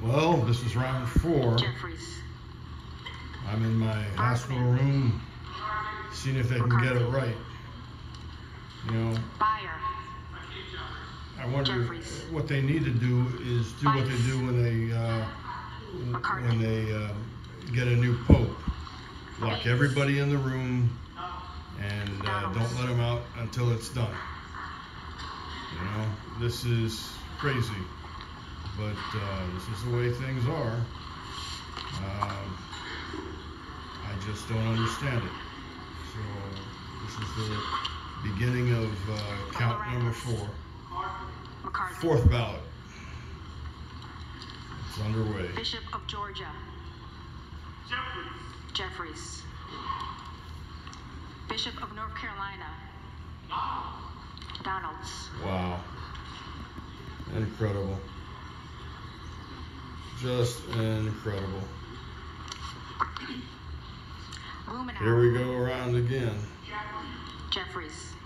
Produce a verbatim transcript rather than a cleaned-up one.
Well, this is round four. Jeffries. I'm in my hospital room, seeing if they can get it right. You know, Bayer. I wonder Jeffries. what they need to do is do what they do when they uh, when they uh, get a new pope. Lock everybody in the room and uh, don't let them out until it's done. You know, this is crazy, but uh, this is the way things are. Um, I just don't understand it. So this is the beginning of uh, count number four. Fourth ballot. It's underway. Bishop of Georgia. Jeffries. Jeffries. Bishop of North Carolina. Donalds. Wow. Incredible. Just incredible. Blumenau. Here we go around again. Jeffries.